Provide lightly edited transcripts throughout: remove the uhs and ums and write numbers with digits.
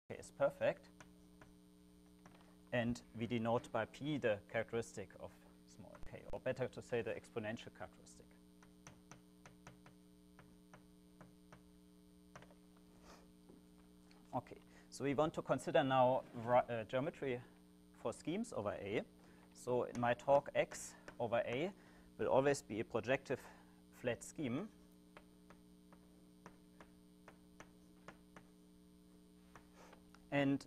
is perfect. And we denote by p the characteristic of small k, or better to say the exponential characteristic. Okay, so we want to consider now geometry for schemes over A. So in my talk, X over A will always be a projective flat scheme. And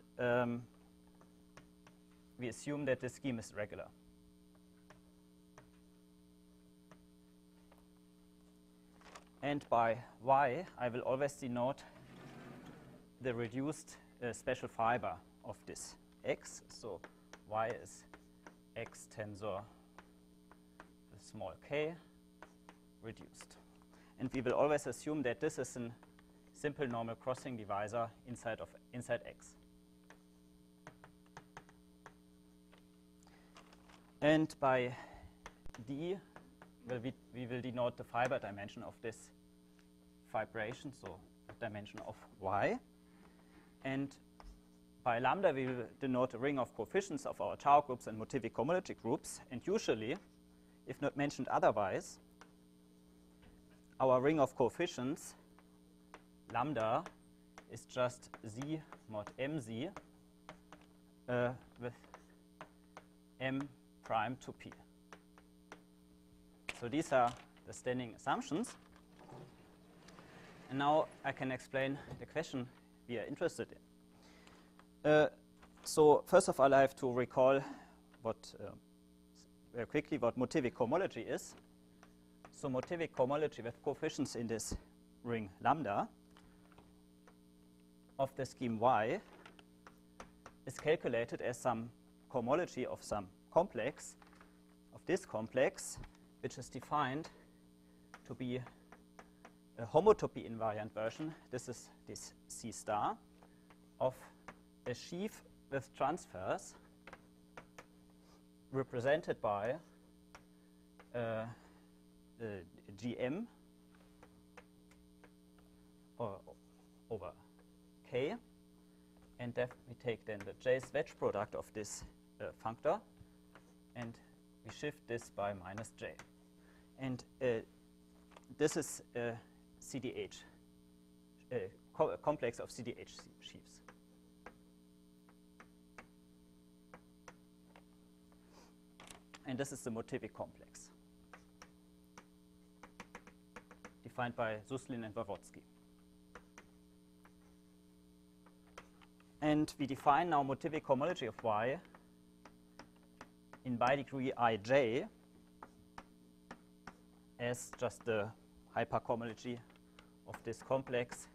we assume that the scheme is regular. And by Y, I will always denote the reduced special fiber of this X. So Y is X tensor with small k reduced. And we will always assume that this is a simple normal crossing divisor inside X. And by D, we will denote the fiber dimension of this fibration, so the dimension of Y. And by lambda, we will denote a ring of coefficients of our Chow groups and motivic homology groups. And usually, if not mentioned otherwise, our ring of coefficients, lambda, is just Z mod mz with m prime to p. So these are the standing assumptions. And now I can explain the question we are interested in. So first of all, I have to recall very quickly what motivic homology is. So motivic homology with coefficients in this ring lambda of the scheme Y is calculated as some homology of some complex, of this complex, which is defined to be a homotopy invariant version. This is this C star of a sheaf with transfers represented by Gm over K, and we take then the J's wedge product of this functor, and we shift this by minus J. And this is CDH, a complex of CDH sheaves. And this is the motivic complex, defined by Suslin and Wawrotsky. And we define now motivic homology of Y in bidegree ij as just the hyperhomology of this complex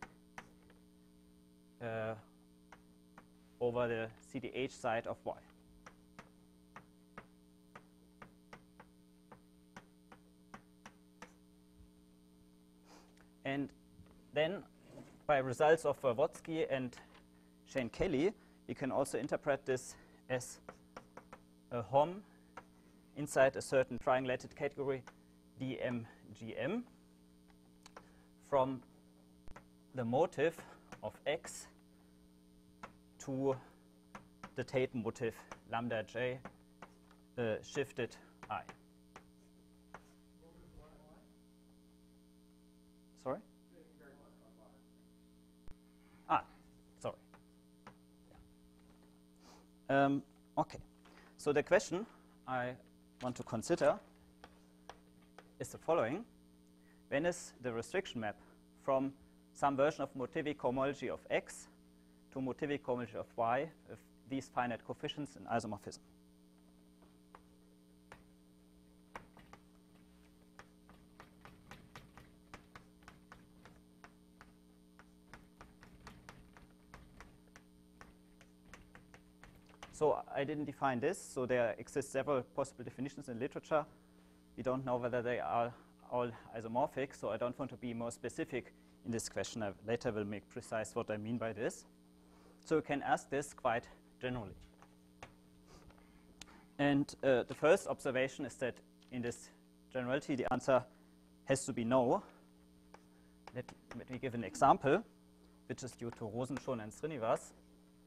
over the CDH side of Y. And then, by results of Wawrotsky and Shane Kelly, we can also interpret this as a HOM inside a certain triangulated category DMGM from the motive of X to the Tate motive lambda J shifted I. Sorry? Sorry. Yeah. Okay. So the question I want to consider is the following. When is the restriction map from some version of motivic homology of X to motivic homology of Y with these finite coefficients in isomorphism? So I didn't define this, so there exist several possible definitions in literature. We don't know whether they are all isomorphic, so I don't want to be more specific in this question. I later will make precise what I mean by this. So you can ask this quite generally. And the first observation is that in this generality, the answer has to be no. Let me give an example, which is due to Rosenschon and Srinivas.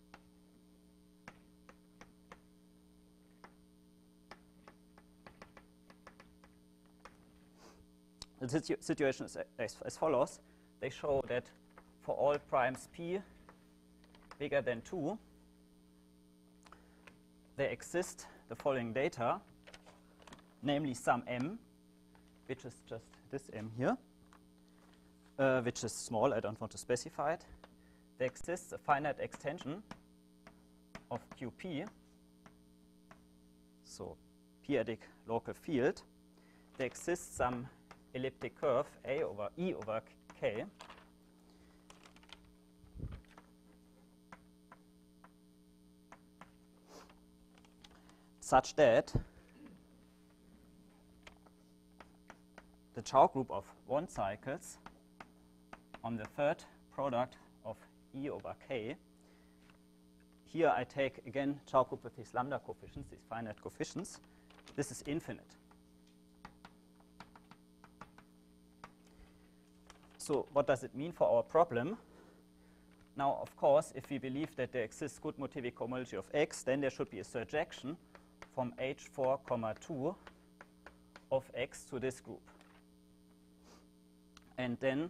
The situation is as follows. They show that for all primes p bigger than 2, there exist the following data, namely some m, which is just this m here, which is small, I don't want to specify it. There exists a finite extension of QP, so p-adic local field. There exists some elliptic curve A over E over K, such that the Chow group of 1 cycles on the third product of E over K. Here I take again Chow group with these lambda coefficients, these finite coefficients. This is infinite. So what does it mean for our problem? Now, of course, if we believe that there exists good motivic cohomology of X, then there should be a surjection from H4, 2 of X to this group. And then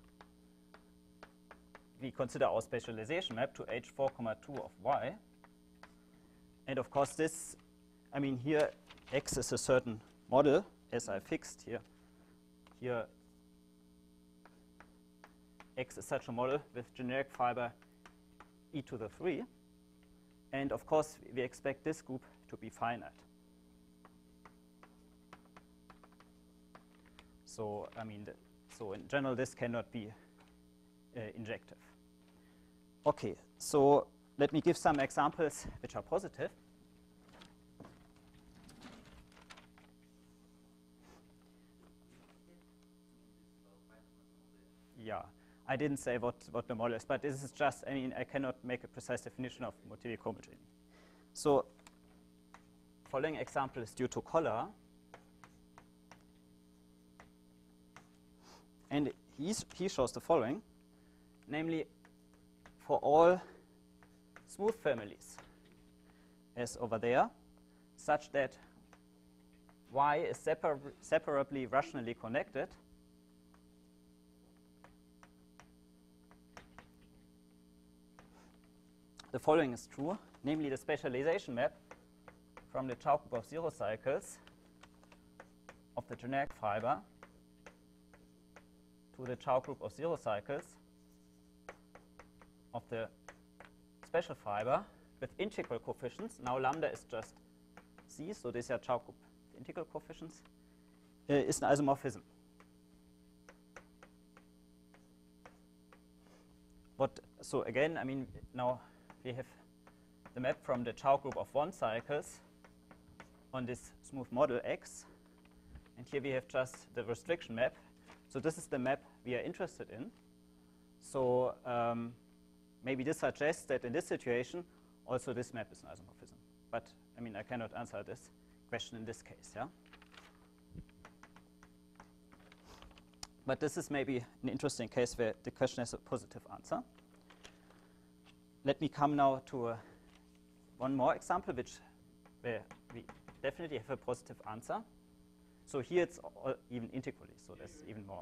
we consider our specialization map to H4, 2 of Y. And of course, this, I mean, here X is a certain model, as I fixed here. Here, X is such a model with generic fiber e to the 3. And of course, we expect this group to be finite. So, I mean, so in general, this cannot be injective. Okay, so let me give some examples which are positive. Yeah, I didn't say what the model is, but this is just, I mean, I cannot make a precise definition of motivic homogeny. So, following example is due to Koller. And he shows the following, namely, for all smooth families, as over there, such that Y is separably rationally connected, the following is true, namely the specialization map from the Chow group of 0 cycles of the generic fiber to the Chow group of 0 cycles of the special fiber with integral coefficients. Now lambda is just C, so these are Chow group integral coefficients, is an isomorphism. So again, I mean, now we have the map from the Chow group of 1 cycles on this smooth model X. And here we have just the restriction map. So this is the map we are interested in. So maybe this suggests that in this situation, also this map is an isomorphism. But I mean, I cannot answer this question in this case. Yeah. But this is maybe an interesting case where the question has a positive answer. Let me come now to one more example, where we definitely have a positive answer. So here it's even integrally, so there's even more.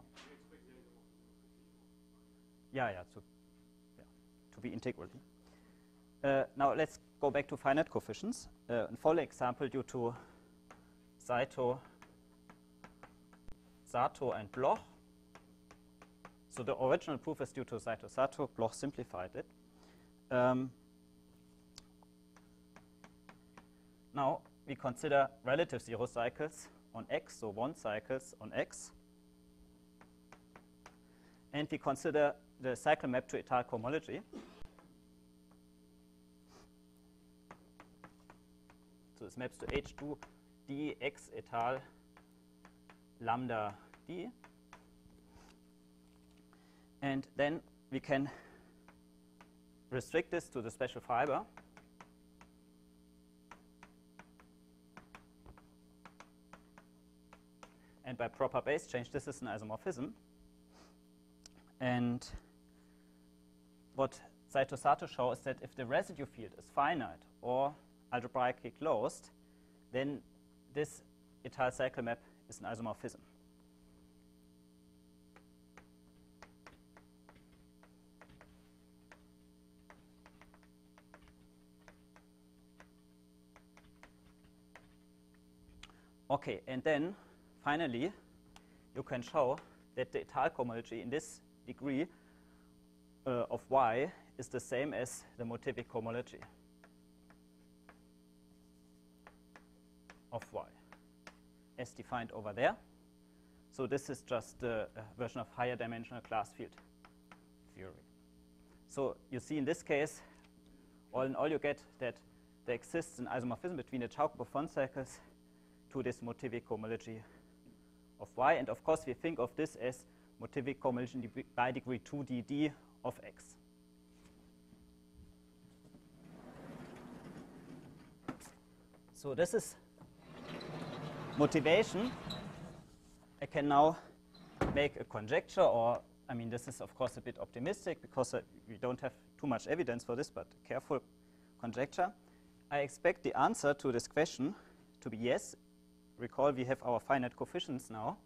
Yeah, to be integrally. Now let's go back to finite coefficients. And follow example due to Saito, Sato, and Bloch. So the original proof is due to Saito, Sato. Bloch simplified it. Now we consider relative 0 cycles on X, so 1 cycles on X. And we consider the cycle map to étale cohomology. So this maps to H2 d X étale lambda d. And then we can restrict this to the special fiber. And by proper base change, this is an isomorphism. And what Saito Sato show is that if the residue field is finite or algebraically closed, then this étale cycle map is an isomorphism. Okay, and then finally you can show that the étale cohomology in this degree of y is the same as the motivic cohomology of y as defined over there. So this is just a version of higher dimensional class field theory. So you see in this case, all in all you get that there exists an isomorphism between the Chow group of one cycles to this motivic cohomology of y. And of course we think of this as motivic cohomology by degree 2dd of x. So this is motivation. I can now make a conjecture, or I mean this is of course a bit optimistic because we don't have too much evidence for this, but careful conjecture. I expect the answer to this question to be yes. Recall we have our finite coefficients now.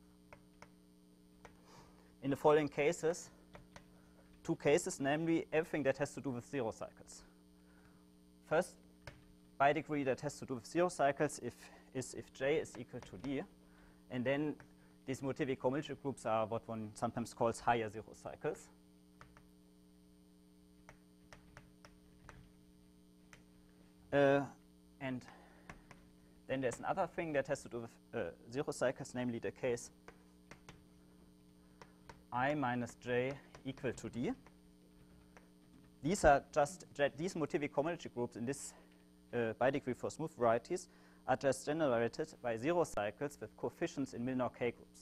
In the following cases, two cases, namely everything that has to do with zero cycles. First, by degree that has to do with zero cycles if J is equal to D. And then these motivic cohomology groups are what one sometimes calls higher zero cycles. And then there's another thing that has to do with zero cycles, namely the case I minus J equal to D. These are just, these motivic cohomology groups in this by degree for smooth varieties are just generated by zero cycles with coefficients in Milnor K groups.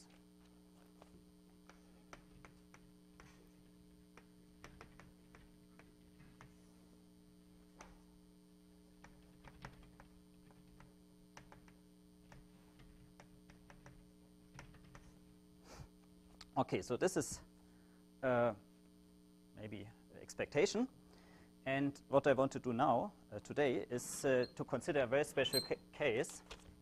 Okay, so this is maybe expectation. And what I want to do now, today, is to consider a very special case.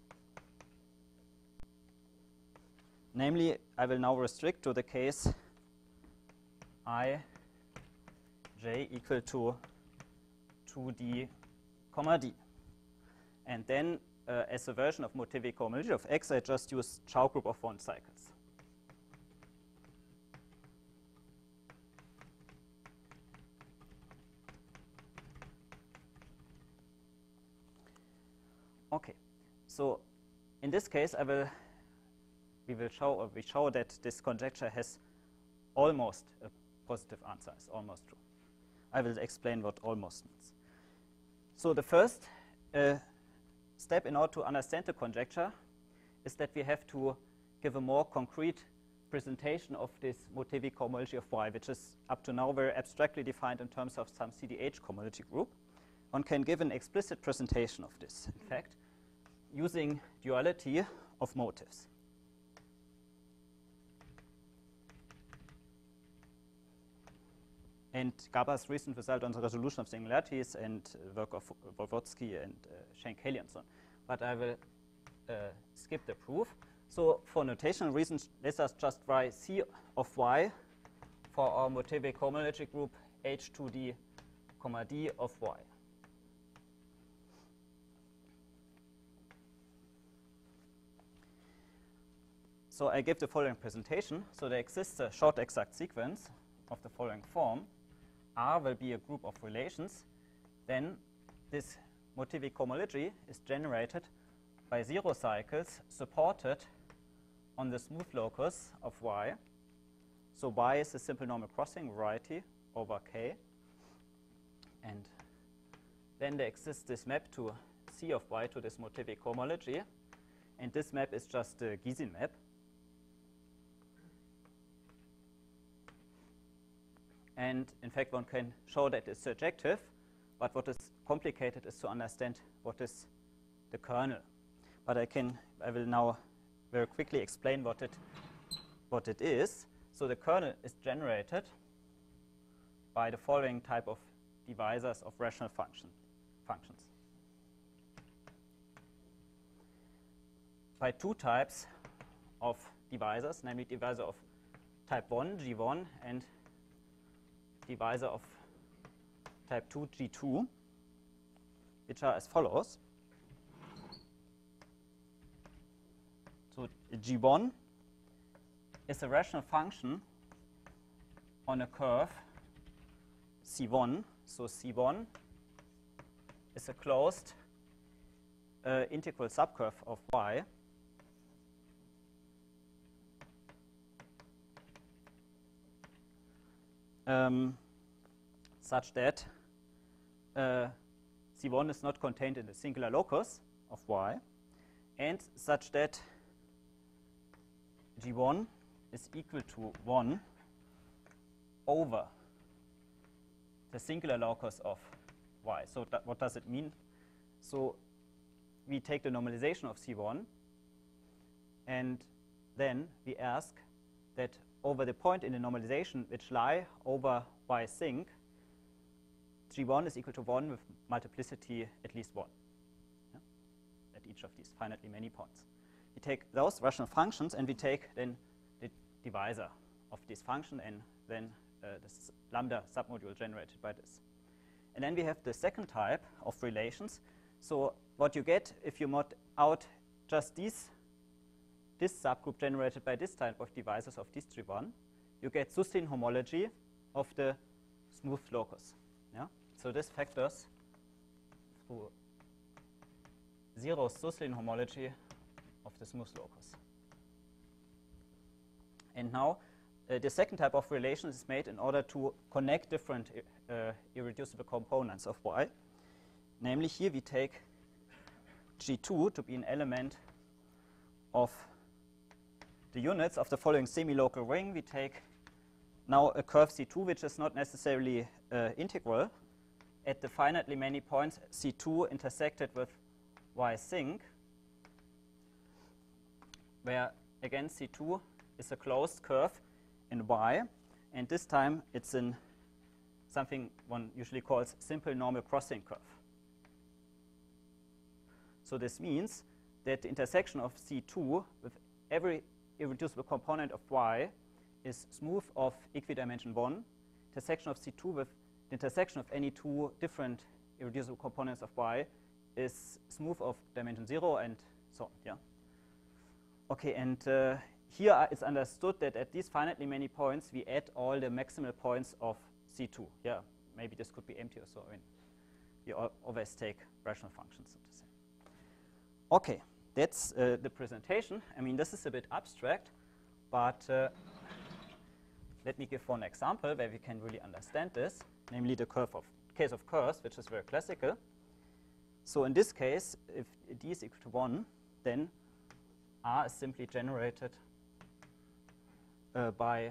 Namely, I will now restrict to the case I, J equal to 2D, comma D. And then, as a version of motivic cohomology of X, I just use Chow group of one cycles. Okay, so in this case, we show that this conjecture has almost a positive answer. It's almost true. I will explain what almost means. So the first step in order to understand the conjecture is that we have to give a more concrete presentation of this motivic cohomology of Y, which is up to now very abstractly defined in terms of some CDH cohomology group. One can give an explicit presentation of this, in fact, using duality of motives. And Gabar's recent result on the resolution of singularities and work of Wolwotsky and Schenk-Haley and so on. But I will skip the proof. So for notational reasons, let us just write C of Y for our motivic cohomology group H2D, D of Y. So I give the following presentation. So there exists a short exact sequence of the following form. R will be a group of relations. Then this motivic cohomology is generated by zero cycles supported on the smooth locus of Y. So Y is a simple normal crossing variety over K. And then there exists this map to C of Y to this motivic cohomology. And this map is just a Gysin map. And in fact, one can show that it's surjective, but what is complicated is to understand what is the kernel. But I will now very quickly explain what it is. So the kernel is generated by the following type of divisors of rational functions. By two types of divisors, namely divisor of type 1, G1, and divisor of type 2, G2, which are as follows. So G1 is a rational function on a curve C1. So C1 is a closed integral subcurve of y. Such that C1 is not contained in the singular locus of y, and such that G1 is equal to 1 over the singular locus of y. So what does it mean? So we take the normalization of C1, and then we ask that over the point in the normalization which lie over y sinc, G1 is equal to 1 with multiplicity at least 1, yeah, at each of these finitely many points. We take those rational functions and we take then the divisor of this function and then this lambda submodule generated by this. And then we have the second type of relations. So what you get if you mod out just this subgroup generated by this type of divisors of this G1, you get Suslin homology of the smooth locus. Yeah? So this factors through 0 Suslin homology of the smooth locus. And now the second type of relation is made in order to connect different irreducible components of y. Namely, here we take G2 to be an element of the units of the following semi-local ring. We take now a curve C2, which is not necessarily integral. At the finitely many points, C2 intersected with y sinc, where again C2 is a closed curve in y, and this time it's in something one usually calls simple normal crossing curve. So this means that the intersection of C2 with every irreducible component of y is smooth of equidimension 1. Intersection of C2 with the intersection of any two different irreducible components of y is smooth of dimension 0 and so on. Yeah. Okay, and here it's understood that at these finitely many points we add all the maximal points of C2. Yeah, maybe this could be empty or so. I mean, you always take rational functions, so to say. Okay, that's the presentation. I mean, this is a bit abstract, but let me give one example where we can really understand this, namely the case of curves, which is very classical. So in this case, if d is equal to 1, then R is simply generated by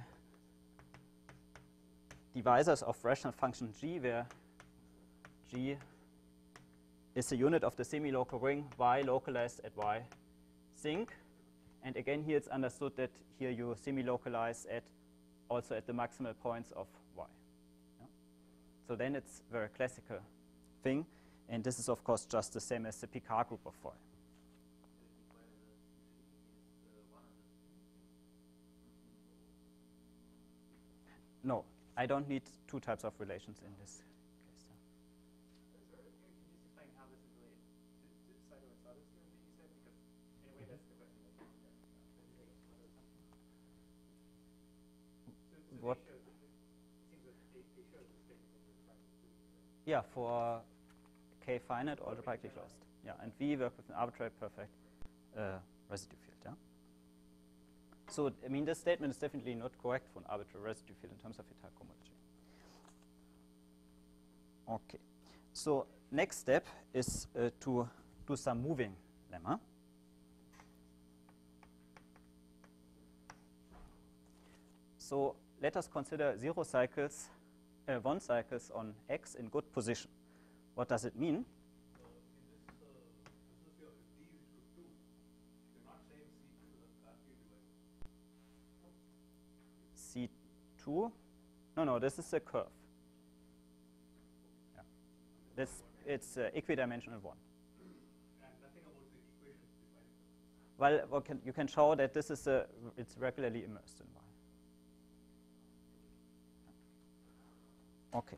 divisors of rational function g, where g is a unit of the semi-local ring y localized at y sinc. And again, here it's understood that here you semi-localize also at the maximal points of y. Yeah? So then it's a very classical thing. And this is, of course, just the same as the Picard group of y. No, I don't need two types of relations in this case. Can you just explain how this is related to Seidel-Rosato's theorem that you said? Because in a way that's the question that you So what? it seems that they show the statement that you're trying to prove. Yeah, for K finite algebraically closed. Yeah, and we work with an arbitrary perfect residue field. Yeah. So I mean, this statement is definitely not correct for an arbitrary residue field in terms of Hitachi homology. Okay. So next step is to do some moving lemma. So let us consider 0 cycles, 1 cycles on X in good position. What does it mean? This is your d is equal to 2. You're not saying C2 is a Cartesian device. C2? No, this is a curve. Yeah. It's equidimensional 1. And nothing about the equation defining it. Well, you can show that this is it's regularly immersed in Y. Okay.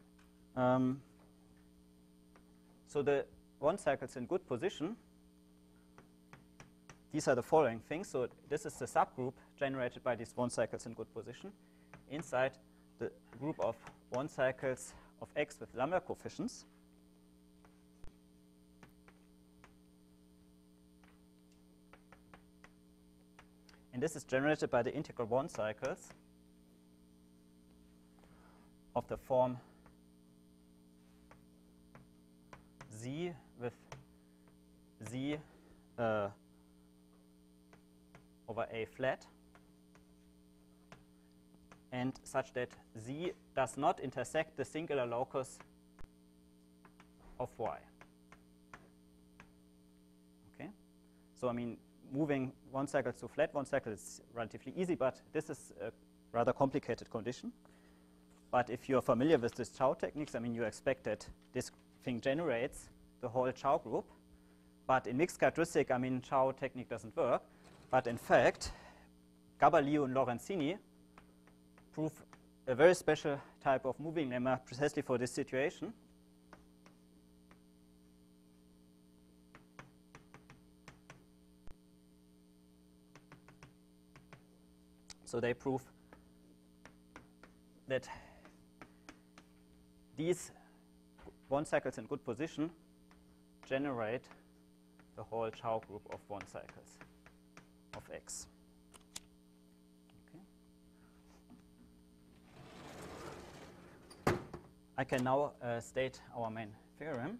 So the 1 cycles in good position these are the following things. So this is the subgroup generated by these 1 cycles in good position inside the group of 1 cycles of X with lambda coefficients. And this is generated by the integral 1 cycles of the form Z with Z over A flat, and such that Z does not intersect the singular locus of Y. Okay? So I mean, moving 1 cycle to flat 1 cycle is relatively easy, but this is a rather complicated condition. But if you're familiar with this Chow techniques, I mean, you expect that this thing generates the whole Chow group. But in mixed characteristic, I mean, Chow technique doesn't work. But in fact, Gabaliu and Lorenzini prove a very special type of moving lemma precisely for this situation. So they prove that these 1 cycles in good position generate the whole Chow group of 1 cycles of X. Okay. I can now state our main theorem.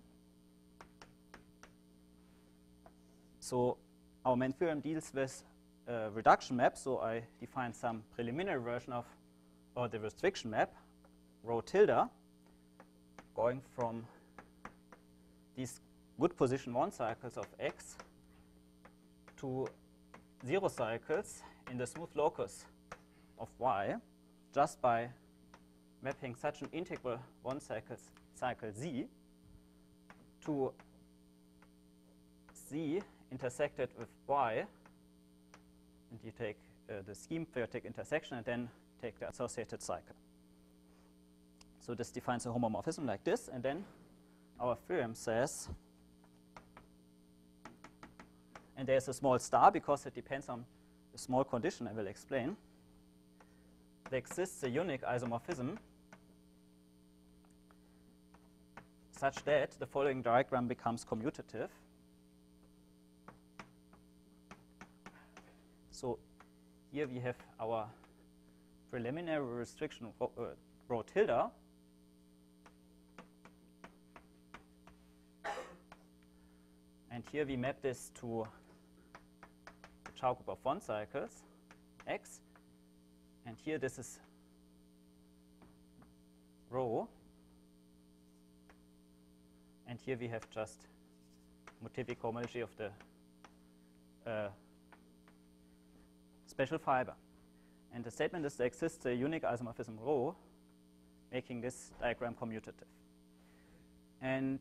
So our main theorem deals with a reduction map. So I define some preliminary version of the restriction map, rho tilde, going from these good position 1 cycles of X to 0 cycles in the smooth locus of Y, just by mapping such an integral 1 cycle Z to Z intersected with Y, and you take the scheme theoretic intersection and then take the associated cycle. So this defines a homomorphism like this, and then our theorem says, and there's a small star because it depends on a small condition I will explain. There exists a unique isomorphism such that the following diagram becomes commutative. So here we have our preliminary restriction rho tilde, and here we map this to the Chow group of 1 cycles, X, and here this is rho, and here we have just motivic homology of the special fiber. And the statement is there exists a unique isomorphism rho, making this diagram commutative. And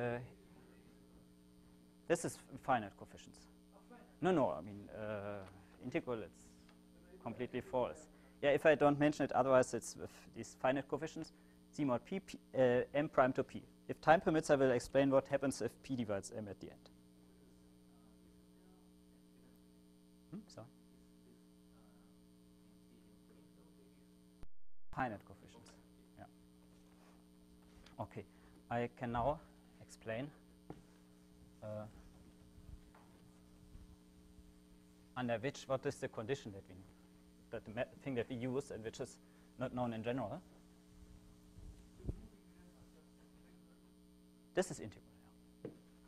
this is finite coefficients. No, I mean, integral, it's completely false. Yeah, if I don't mention it, otherwise it's with these finite coefficients, C mod P, M prime to P. If time permits, I will explain what happens if P divides M at the end. Sorry. Finite coefficients. Yeah. Okay. I can now explain under which, what is the condition that we, that the thing that we use and which is not known in general. This is integral. Yeah.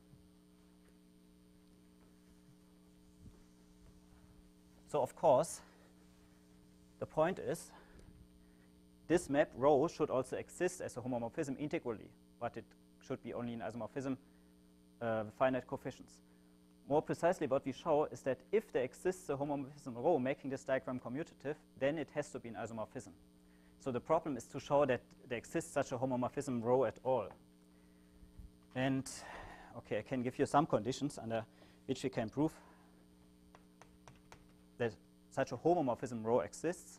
So of course, the point is, this map rho should also exist as a homomorphism integrally, but it should be only an isomorphism with finite coefficients. More precisely, what we show is that if there exists a homomorphism rho making this diagram commutative, then it has to be an isomorphism. So the problem is to show that there exists such a homomorphism rho at all. And okay, I can give you some conditions under which we can prove that such a homomorphism rho exists.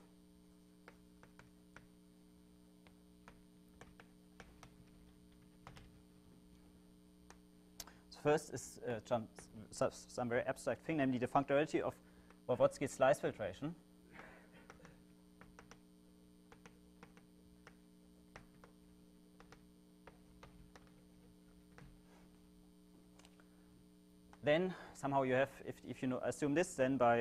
first is some very abstract thing, namely the functionality of Blavatsky's slice filtration. Then somehow you have, if you assume this, then by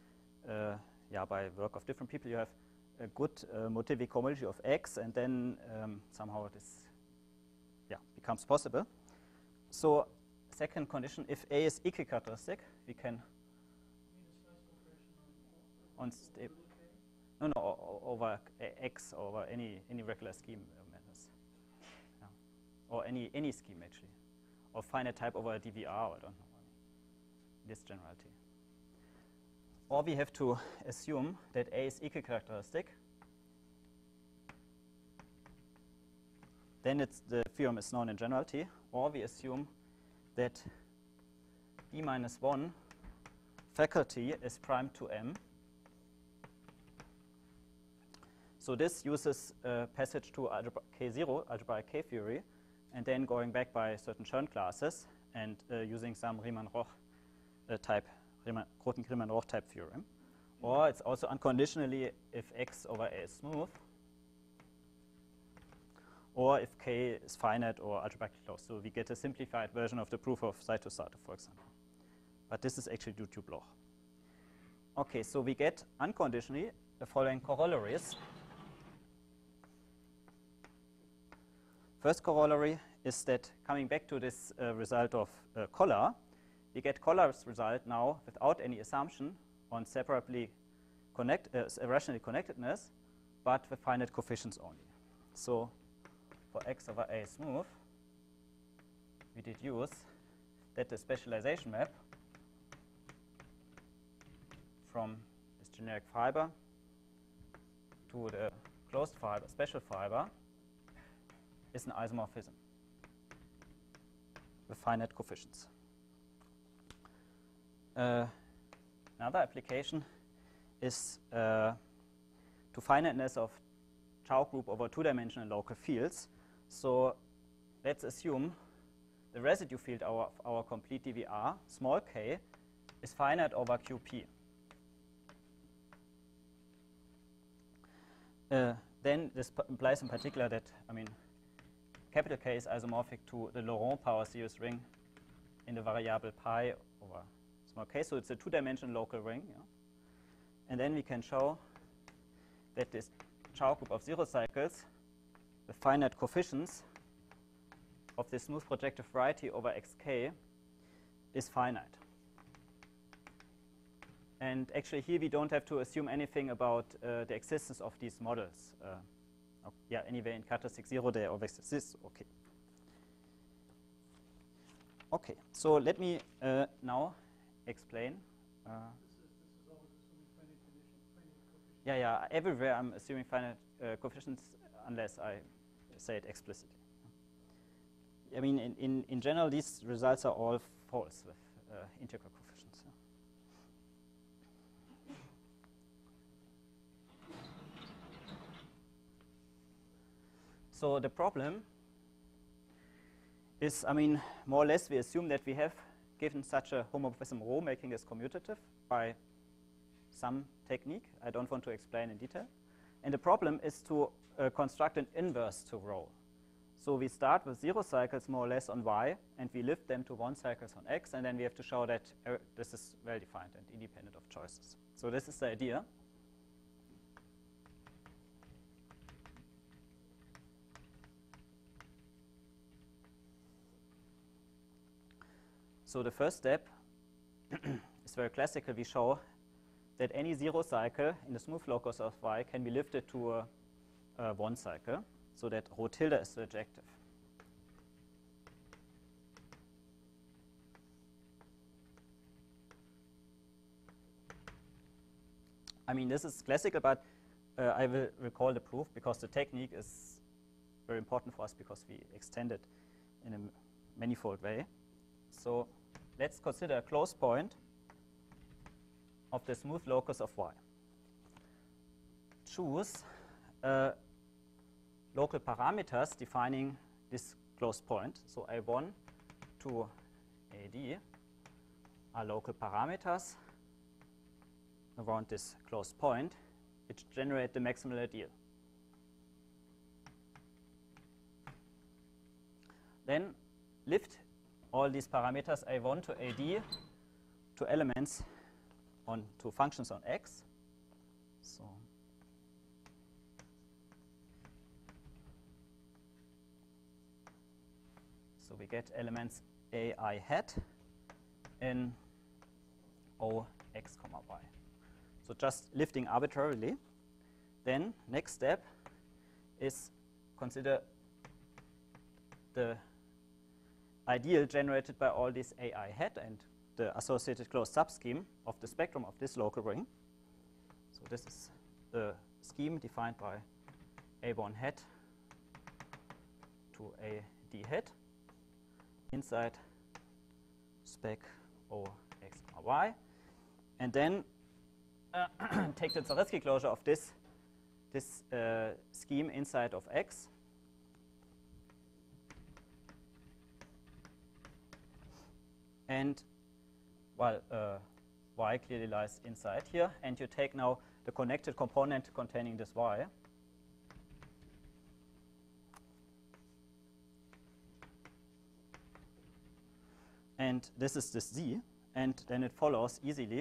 work of different people, you have a good motivic homology of X, and then somehow this becomes possible. So second condition, if A is equicharacteristic, we can on stable. No, over X, over any regular scheme matters. Yeah. Or any scheme actually. Or finite type over DVR, I don't know. This generality. Or we have to assume that A is equicharacteristic. Then the theorem is known in generality. Or we assume that D minus 1 faculty is prime to M. So this uses passage to algebra K0, algebraic K theory, and then going back by certain Chern classes and using some Riemann-Roch type, Grothendieck-Riemann-Roch type theorem. Or it's also unconditionally if X over A is smooth, or if K is finite or algebraically closed. So we get a simplified version of the proof of Saito-Sato, for example. But this is actually due to Bloch. Okay, so we get unconditionally the following corollaries. First corollary is that coming back to this result of Koller, we get Koller's result now without any assumption on separately rationally connectedness, but with finite coefficients only. So for X over A smooth, we deduce that the specialization map from this generic fiber to the closed fiber, special fiber, is an isomorphism with finite coefficients. Another application is to finiteness of Chow group over two-dimensional local fields. So let's assume the residue field of our complete DVR, small k, is finite over QP. Then this implies in particular that, capital K is isomorphic to the Laurent power series ring in the variable pi over small k. So it's a two-dimensional local ring. Yeah? And then we can show that this Chow group of zero cycles with finite coefficients of the smooth projective variety over xk is finite. And actually here we don't have to assume anything about the existence of these models. Anyway, in characteristic 0 they always exist. Okay. Okay, so let me now explain. This is always assuming finite coefficients. Everywhere I'm assuming finite coefficients unless I say it explicitly. In general, these results are all false with integral coefficients. Yeah. So the problem is, more or less we assume that we have given such a homomorphism ρ, making this commutative by some technique. I don't want to explain in detail. And the problem is to construct an inverse to ρ. So we start with 0 cycles more or less on y, and we lift them to 1 cycles on x, and then we have to show that this is well defined and independent of choices. So this is the idea. So the first step is very classical. We show that any 0 cycle in the smooth locus of y can be lifted to a 1 cycle, so that ρ tilde is surjective. This is classical, but I will recall the proof because the technique is very important for us because we extend it in a manifold way. So let's consider a closed point of the smooth locus of y. Choose local parameters defining this closed point. So I1 to AD are local parameters around this closed point which generate the maximal ideal. Then lift all these parameters A1 to AD to elements to functions on X. So we get elements AI hat in O x comma y. So just lifting arbitrarily. Then next step is consider the ideal generated by all this AI hat and the associated closed subscheme of the spectrum of this local ring. So this is the scheme defined by A1 hat to AD hat inside spec O x comma y, and then take the Zariski closure of this scheme inside of X. And while y clearly lies inside here, and you take now the connected component containing this y. And this is this z, and then it follows easily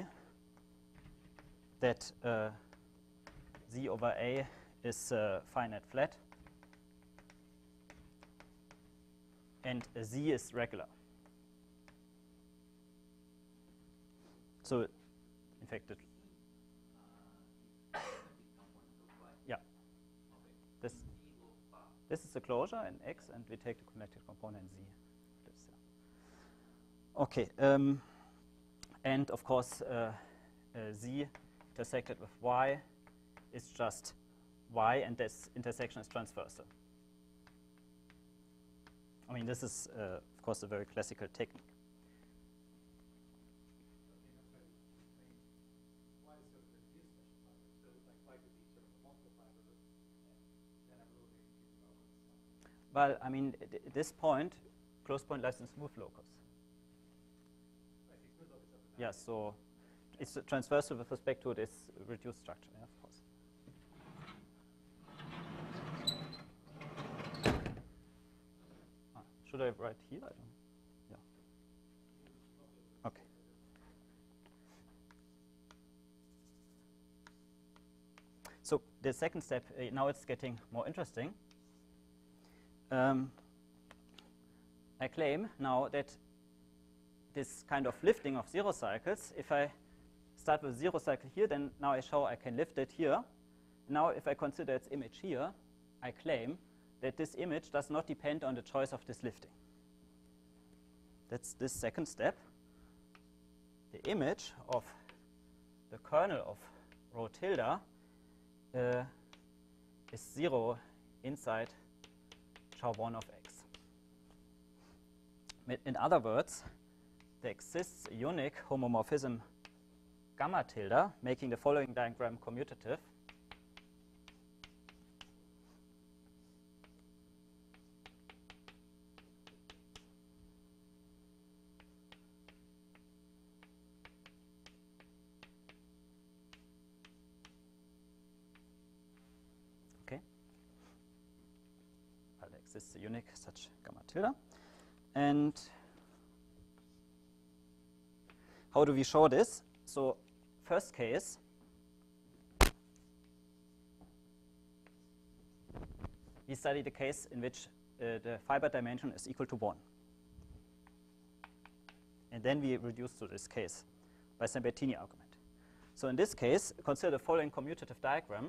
that z over a is finite flat, and z is regular. So, in fact, yeah, this is the closure in X, and we take the connected component z. Okay, and of course, z intersected with y is just y, and this intersection is transversal. I mean, this is, of course, a very classical technique. Well, I mean, at this point, closed point lies in smooth locus. Yeah, so it's transversal with respect to this reduced structure, yeah, of course. Should I write here? I don't know. Yeah. Okay. So the second step, now it's getting more interesting. I claim now that this kind of lifting of zero cycles, if I start with zero cycle here, then now I show I can lift it here. Now if I consider its image here, I claim that this image does not depend on the choice of this lifting. That's this second step. The image of the kernel of rho tilde is 0 inside Chau1 of X. In other words, there exists a unique homomorphism gamma tilde, making the following diagram commutative. Okay. Well, there exists a unique such gamma tilde. And how do we show this? So first case, we study the case in which the fiber dimension is equal to 1. And then we reduce to this case by Sambertini argument. So in this case, consider the following commutative diagram.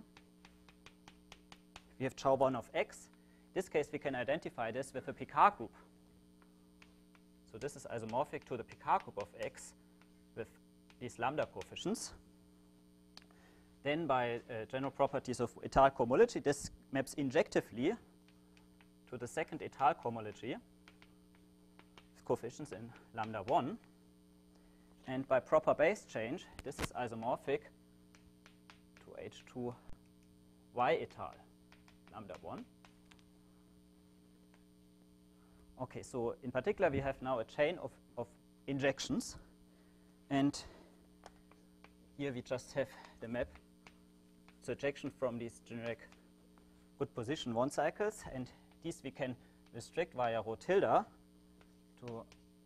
We have Chau1 of X. In this case, we can identify this with a Picard group. So this is isomorphic to the Picard group of X with these lambda coefficients. Then by general properties of étale cohomology, this maps injectively to the second étale cohomology with coefficients in lambda 1. And by proper base change, this is isomorphic to H2 y étale lambda 1. Okay, so in particular, we have now a chain of injections. And here we just have the map, the ejection from these generic good position 1 cycles, and these we can restrict via rho tilde to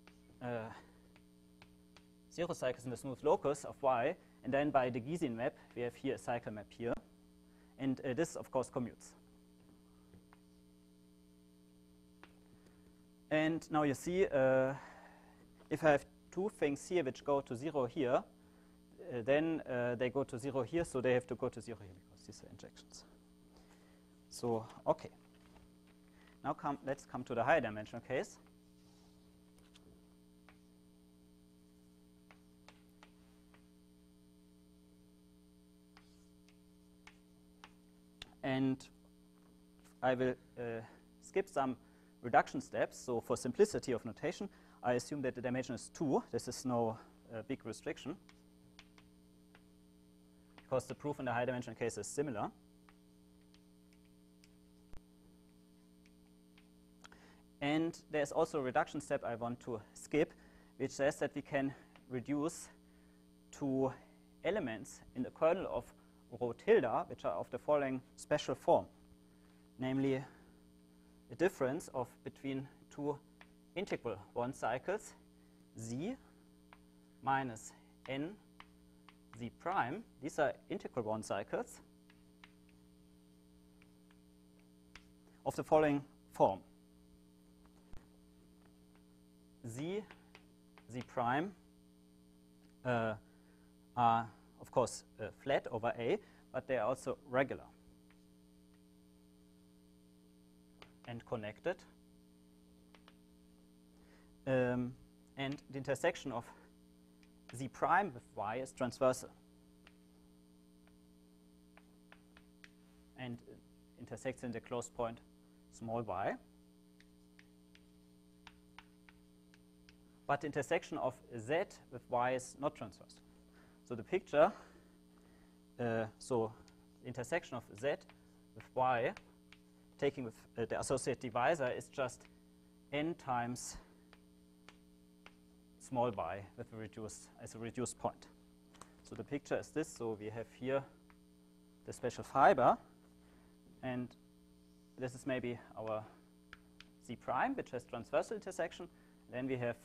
0 cycles in the smooth locus of y, and then by the Gysin map we have here a cycle map here, and this of course commutes. And now you see if I have two things here which go to 0 here, then they go to 0 here, so they have to go to 0 here because these are injections. So, okay. Now let's come to the higher dimensional case. And I will skip some reduction steps. So for simplicity of notation, I assume that the dimension is 2. This is no big restriction, because the proof in the high dimensional case is similar. And there's also a reduction step I want to skip, which says that we can reduce to elements in the kernel of rho tilde, which are of the following special form, namely a difference of between two integral 1 cycles, z minus n z prime. These are integral 1 cycles of the following form. Z prime are, of course, flat over A, but they are also regular and connected. And the intersection of Z prime with Y is transversal and intersects in the closed point small y. But the intersection of Z with Y is not transversal. So the picture, so the intersection of Z with Y, taking with the associated divisor, is just n times small y with a reduced point. So the picture is this. So we have here the special fiber, and this is maybe our Z prime, which has transversal intersection. Then we have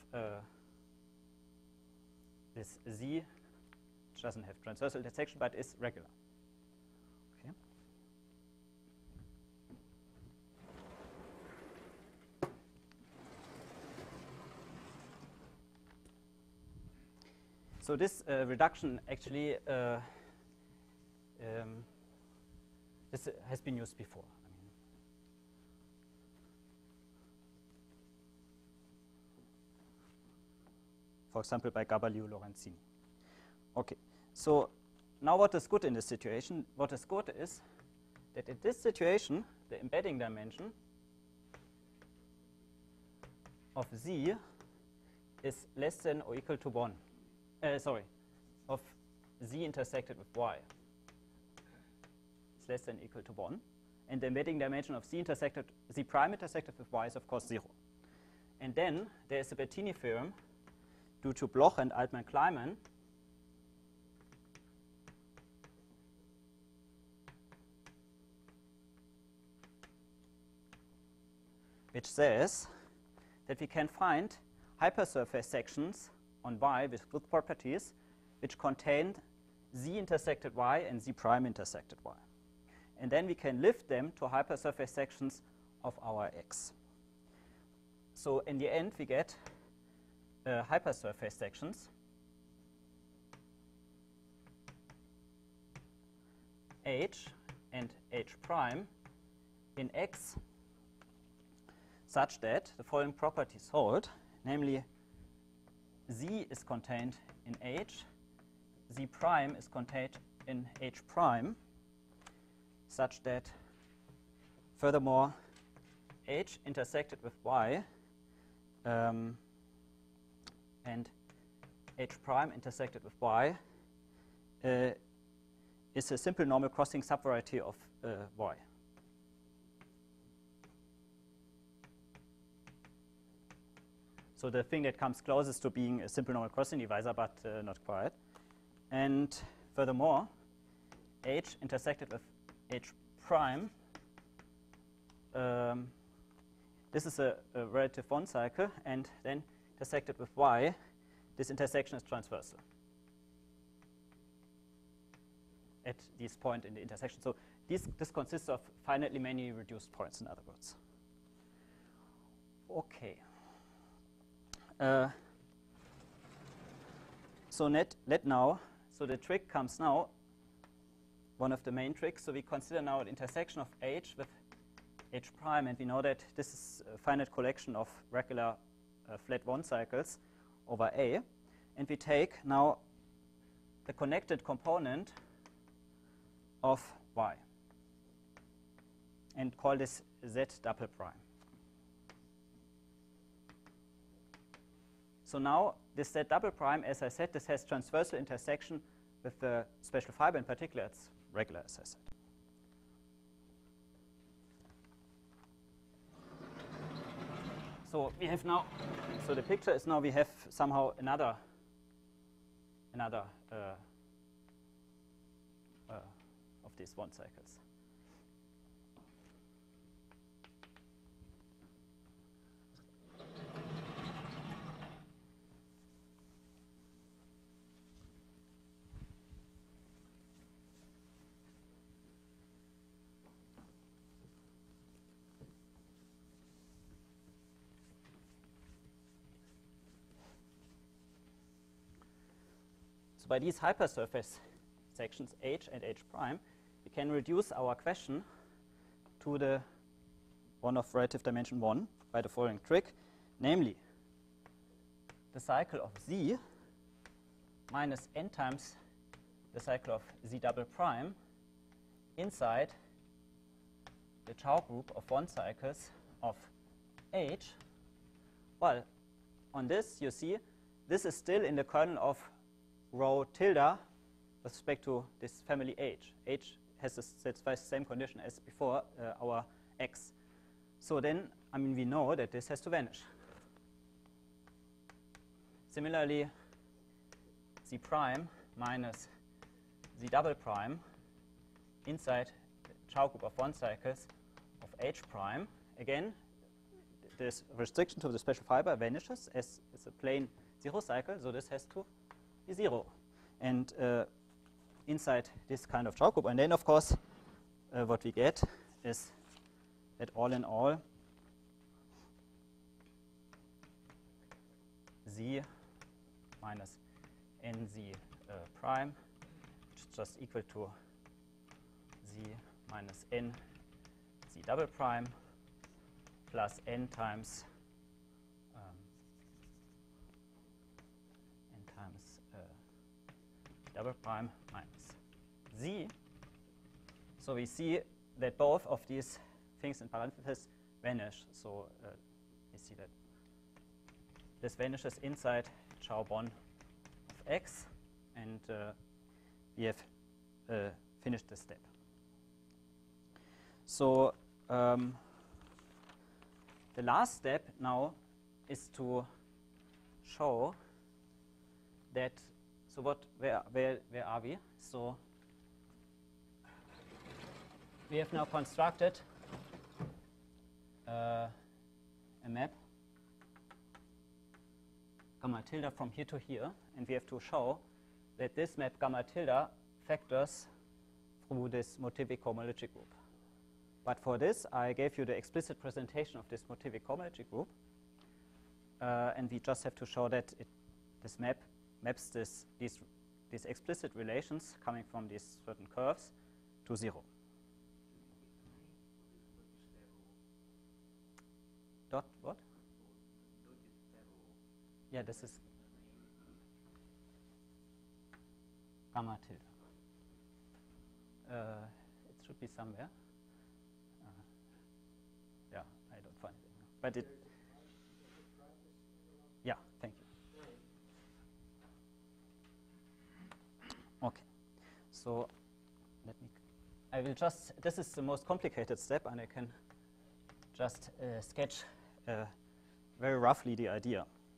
this Z, which doesn't have transversal intersection but is regular. Okay. So this reduction actually this has been used before. For example, by Gabaliou-Lorenzini. Okay, so now what is good in this situation? What is good is that in this situation, the embedding dimension of Z is less than or equal to 1. Of Z intersected with Y. It's less than or equal to 1. And the embedding dimension of Z prime intersected with Y is, of course, 0. And then there is a Bertini theorem due to Bloch and Altman-Kleiman, which says that we can find hypersurface sections on Y with good properties which contain Z intersected Y and Z prime intersected Y. And then we can lift them to hypersurface sections of our X. So in the end, we get hypersurface sections H and H prime in X such that the following properties hold, namely Z is contained in H, Z prime is contained in H prime, such that furthermore H intersected with Y and H prime intersected with Y is a simple normal crossing subvariety of Y. So the thing that comes closest to being a simple normal crossing divisor, but not quite. And furthermore, H intersected with H prime. This is a relative one cycle, and then intersected with Y, this intersection is transversal at this point in the intersection. So this consists of finitely many reduced points, in other words. Okay. So so the trick comes now, one of the main tricks. So we consider now an intersection of H with H prime, and we know that this is a finite collection of regular flat one cycles over A. And we take now the connected component of Y and call this Z double prime. So now this Z double prime, as I said, this has transversal intersection with the special fiber. In particular, it's regular, as I said. So we have now, so the picture is now we have somehow another of these one cycles. So by these hypersurface sections H and H prime, we can reduce our question to the one of relative dimension 1 by the following trick, namely the cycle of Z minus n times the cycle of Z double prime inside the Chow group of one cycles of H. Well, on this, you see, this is still in the kernel of rho tilde with respect to this family H. H has satisfies the same condition as before our X. So then, I mean, we know that this has to vanish. Similarly, Z prime minus Z double prime inside the Chow group of one cycles of H prime. Again, this restriction to the special fiber vanishes as it's a plain zero cycle, so this has to be 0. And inside this kind of Chow group, and then of course what we get is that all in all Z minus NZ prime, which is just equal to Z minus N Z double prime plus N times double prime minus Z. So we see that both of these things in parentheses vanish. So we see that this vanishes inside Chow bond of X, and we have finished this step. So the last step now is to show that. So where are we? So we have now constructed a map gamma tilde from here to here, and we have to show that this map gamma tilde factors through this motivic homology group. But for this, I gave you the explicit presentation of this motivic homology group, and we just have to show that this map maps these explicit relations coming from these certain curves to 0. Dot what? Yeah, this is gamma tilde. It should be somewhere. Yeah, I don't find it. But it. Yeah, thank you. Okay, so I will just, this is the most complicated step, and I can just sketch very roughly the idea.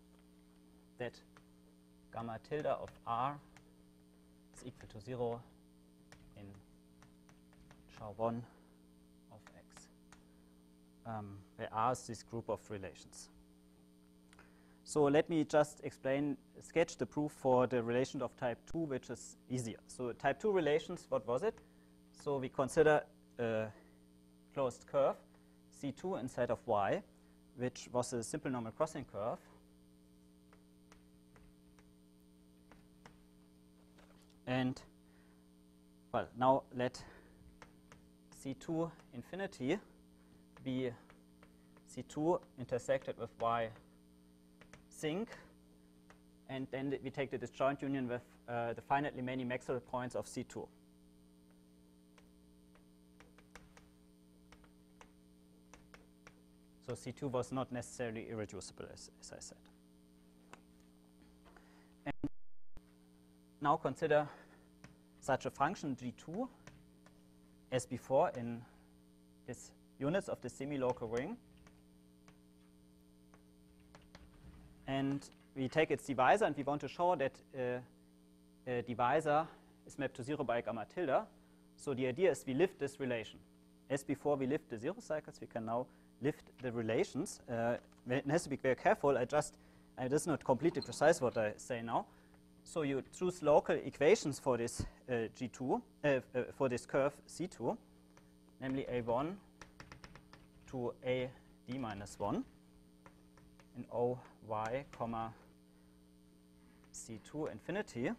that gamma tilde of R is equal to 0 in SHA1 of X, where R is this group of relations. So let me just sketch the proof for the relation of type 2, which is easier. So type 2 relations, what was it? So we consider a closed curve, C2 inside of Y, which was a simple normal crossing curve. And, well, now let C2 infinity be C2 intersected with Y sinc, and then we take the disjoint union with the finitely many Maxwell points of C2. So C2 was not necessarily irreducible, as I said. And now consider such a function G2 as before in its units of the semi-local ring. And we take its divisor, and we want to show that a divisor is mapped to 0 by gamma tilde. So the idea is we lift this relation. As before we lift the zero cycles, we can now lift the relations. It has to be very careful. This is not completely precise what I say now. So you choose local equations for this G2, for this curve C2, namely A1 to AD minus 1 in OY, comma C2 infinity,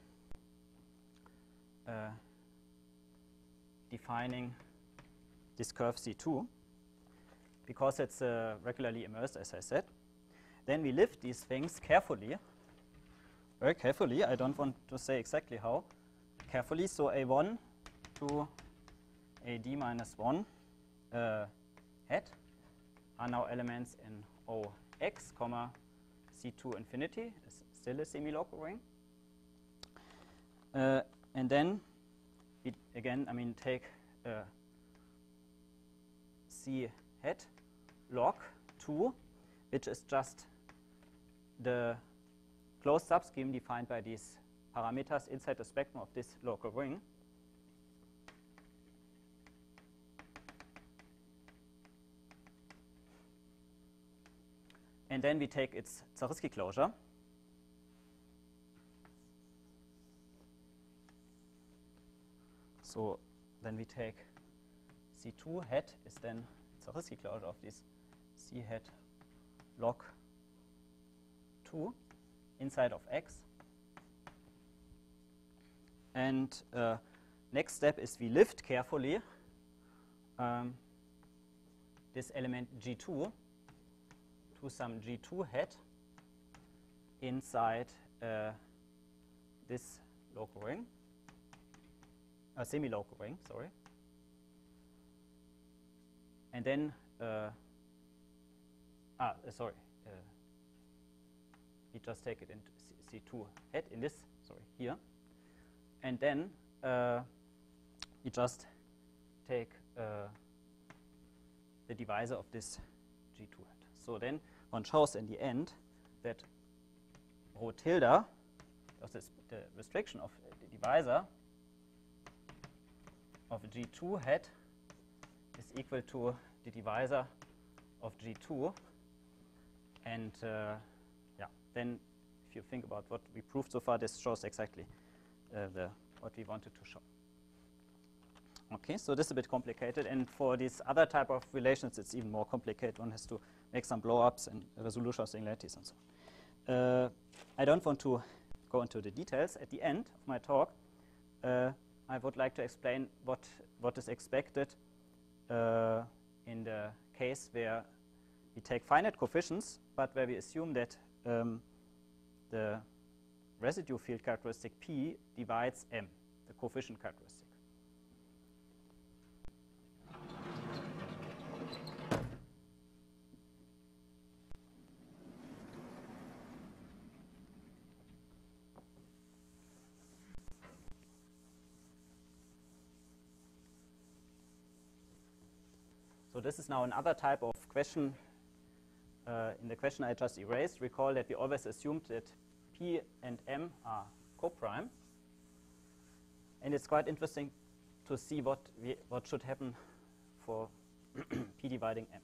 defining this curve C2, because it's regularly immersed, as I said. Then we lift these things carefully, very carefully. I don't want to say exactly how carefully. So A1 to AD minus 1 hat are now elements in OX, comma C2 infinity, is still a semi-local ring. And then we again, take C hat log 2, which is just the closed subscheme defined by these parameters inside the spectrum of this local ring. And then we take its Zariski closure. So then we take C2 hat is then Zariski closure of this C hat log 2 inside of X. And next step is we lift carefully this element G2 to some G2 hat inside this local ring, semi-local ring, sorry. And then, we just take it into C2 hat in this, here. And then we just take the divisor of this G2 hat. So then one shows in the end that rho tilde, das is the restriction of the divisor of G2 hat, is equal to the divisor of G2. And then if you think about what we proved so far, this shows exactly what we wanted to show. Okay, so this is a bit complicated, and for this other type of relations, it's even more complicated. One has to make some blow-ups and resolution of singularities and so on. I don't want to go into the details. At the end of my talk, I would like to explain what is expected in the case where we take finite coefficients, but where we assume that the residue field characteristic P divides M, the coefficient characteristic. So this is now another type of question. In the question I just erased, recall that we always assumed that P and M are coprime. And it's quite interesting to see what should happen for P dividing M.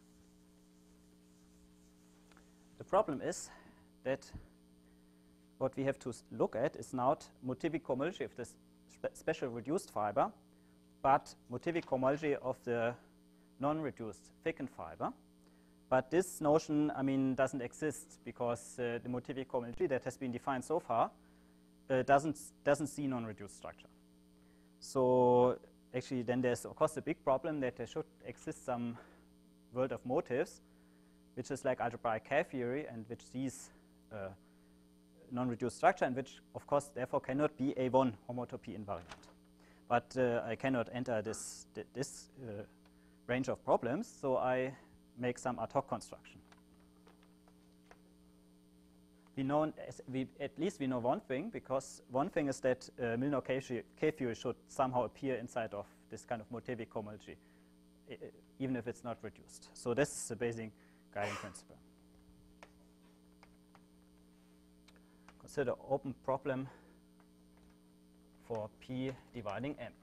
The problem is that what we have to look at is not motivic cohomology of this special reduced fiber, but motivic cohomology of the non-reduced thickened fiber. But this notion, I mean, doesn't exist because the motivic cohomology that has been defined so far doesn't see non-reduced structure. So actually, then there's of course a big problem that there should exist some world of motives, which is like algebraic K-theory, and which sees non-reduced structure, and which of course therefore cannot be A1 homotopy invariant. But I cannot enter this range of problems, so I make some ad hoc construction. We know, at least we know one thing, because one thing is that Milnor K-theory should somehow appear inside of this kind of motivic cohomology, even if it's not reduced. So this is the basic guiding principle. Consider open problem for P dividing M.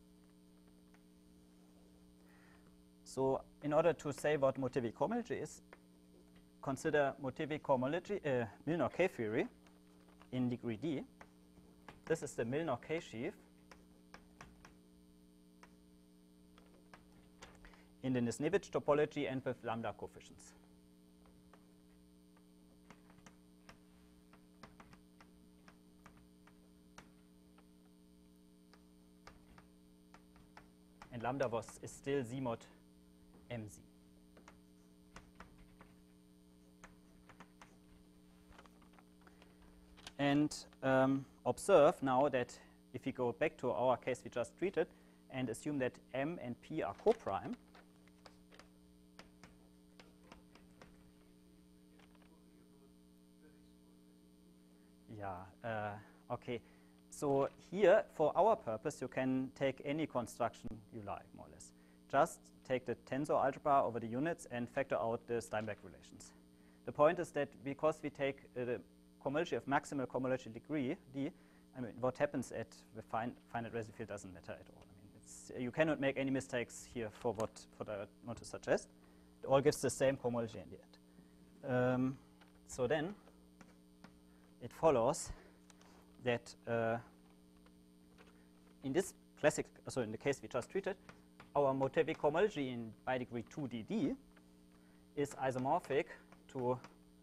So in order to say what motivic cohomology is, consider motivic cohomology, Milnor K-theory in degree D. This is the Milnor K-sheaf in the Nisnevich topology and with lambda coefficients. And lambda is still Z mod MZ. And observe now that if we go back to our case we just treated and assume that M and P are coprime, okay. So here, for our purpose, you can take any construction you like, more or less. Just take the tensor algebra over the units and factor out the Steinberg relations. The point is that because we take the cohomology of maximal cohomology degree D, I mean, what happens at the finite residue field doesn't matter at all. I mean, you cannot make any mistakes here for what I want to suggest. It all gives the same cohomology in the end. So then, it follows that in this classic, so in the case we just treated, our motivic cohomology by degree 2dd is isomorphic to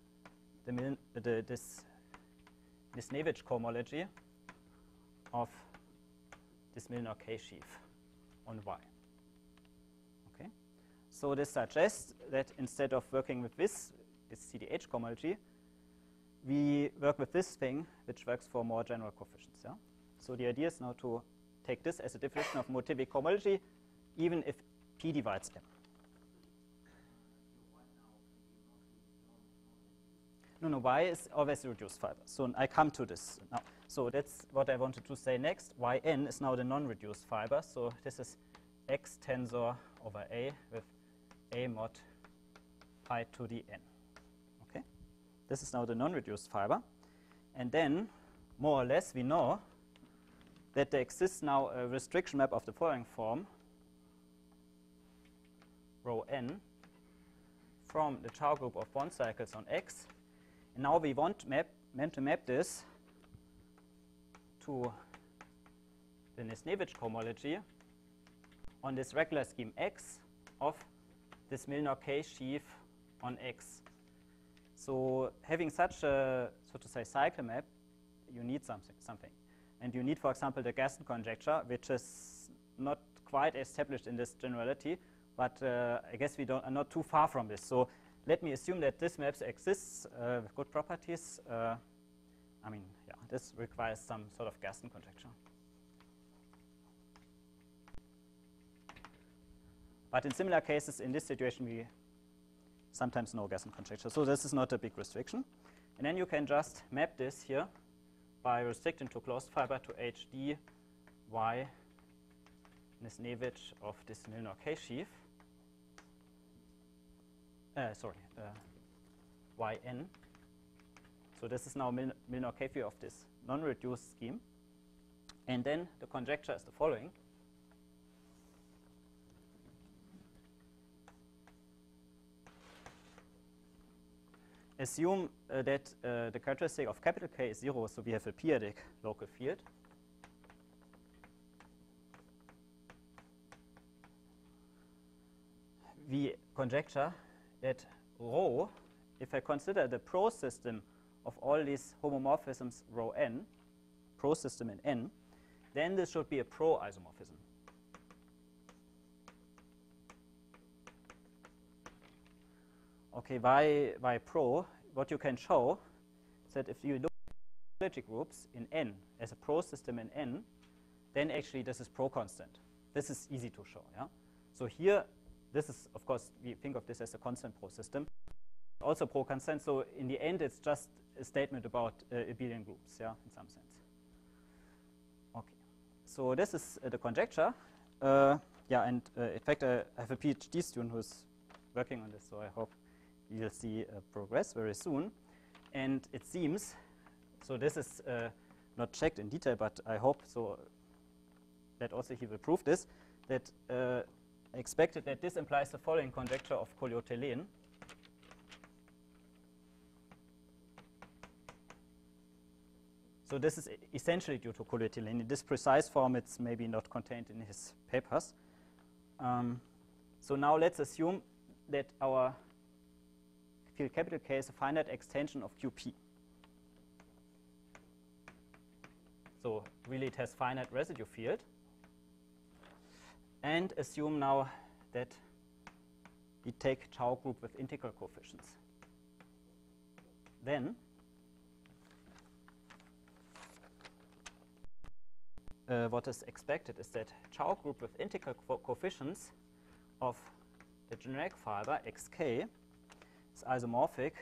this Nisnevich cohomology of this Milnor K-sheaf on Y. Okay, so this suggests that instead of working with this CDH cohomology, we work with this thing, which works for more general coefficients. Yeah? So the idea is now to take this as a definition of motivic cohomology, even if P divides M. No, Y is always a reduced fiber. So I come to this now. So that's what I wanted to say next. Yn is now the non-reduced fiber. So this is X tensor over A with A mod pi to the N. Okay, this is now the non-reduced fiber. And then, more or less, we know that there exists now a restriction map of the following form, rho n, from the Chow group of bond cycles on X. And now we want to map this to the Nisnevich cohomology on this regular scheme X of this Milnor K-sheaf on X. So having such a, so to say, cycle map, you need something. And you need, for example, the Gaston conjecture, which is not quite established in this generality, but I guess we are not too far from this. So let me assume that this map exists with good properties. I mean, yeah, this requires some sort of Gaston conjecture. But in similar cases, in this situation, we sometimes know Gaston conjecture. So this is not a big restriction. And then you can just map this here by restricting to closed fiber to HD Y Nisnevich of this Milnor K-sheaf. Yn. So this is now Milnor-Caffey of this non-reduced scheme. And then the conjecture is the following. Assume that the characteristic of capital K is 0, so we have a p-adic local field. We conjecture that rho, if I consider the pro system of all these homomorphisms rho n, pro system in n, then this should be a pro isomorphism. Okay, why pro? What you can show is that if you look at topology groups in n as a pro system in n, then actually this is pro constant. This is easy to show. Yeah. So here, this is, of course, we think of this as a constant pro system, also pro constant. So in the end, it's just a statement about abelian groups, yeah, in some sense. Okay. So this is the conjecture. Yeah, and in fact, I have a PhD student who's working on this, so I hope you'll see progress very soon. And it seems, so this is not checked in detail, but I hope so that also he will prove this, that expected that this implies the following conjecture of Colliot-Thélène. So this is essentially due to Colliot-Thélène. In this precise form, it's maybe not contained in his papers. So now let's assume that our field capital K is a finite extension of QP. So really it has finite residue field. And assume now that we take Chow group with integral coefficients. Then what is expected is that Chow group with integral coefficients of the generic fiber xk is isomorphic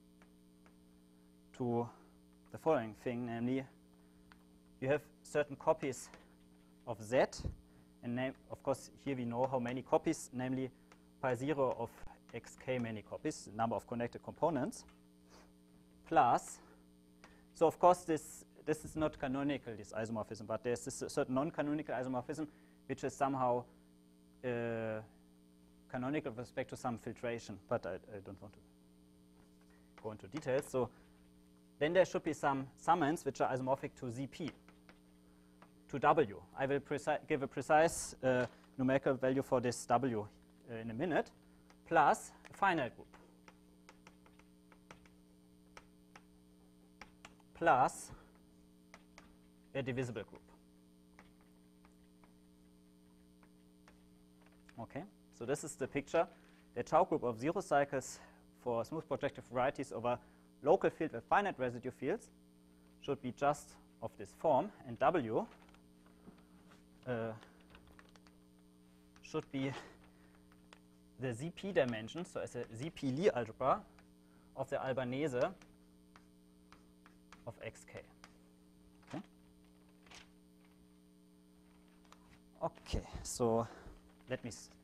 to the following thing, namely you have certain copies of Z, and of course here we know how many copies, namely pi 0 of xk many copies, the number of connected components, plus, so of course this is not canonical, this isomorphism, but there's this certain non-canonical isomorphism which is somehow canonical with respect to some filtration, but I don't want to go into details. So then there should be some summands which are isomorphic to ZP, to W. I will give a precise numerical value for this W in a minute, plus a finite group, plus a divisible group. Okay, so this is the picture. The Chow group of zero cycles for smooth projective varieties over local field with finite residue fields should be just of this form, and W should be the ZP dimension, so as a ZP Lie algebra of the Albanese of xk. Okay. Okay, so let me